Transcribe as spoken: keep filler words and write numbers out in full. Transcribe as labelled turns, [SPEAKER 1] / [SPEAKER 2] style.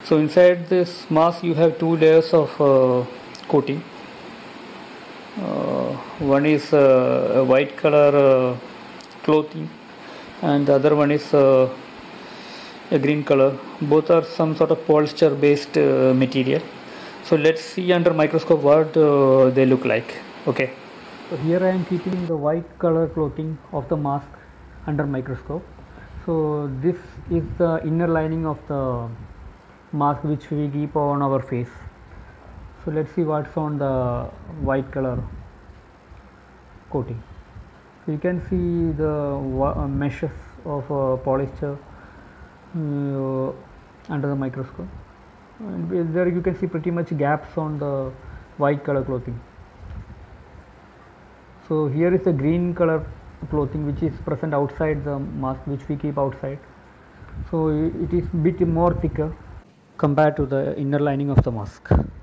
[SPEAKER 1] So inside this mask you have two layers of uh, coating. Uh, one is uh, a white color uh, clothing and the other one is uh, a green color. Both are some sort of polyester based uh, material. So let's see under microscope what uh, they look like. Okay. So here I am keeping the white color clothing of the mask under microscope. So this is the inner lining of the mask which we keep on our face. So let's see what's on the white color coating. So you can see the uh, meshes of uh, polyester uh, under the microscope, and there you can see pretty much gaps on the white color clothing. So here is the green color clothing which is present outside the mask, which we keep outside. So it is bit more thicker compared to the inner lining of the mask.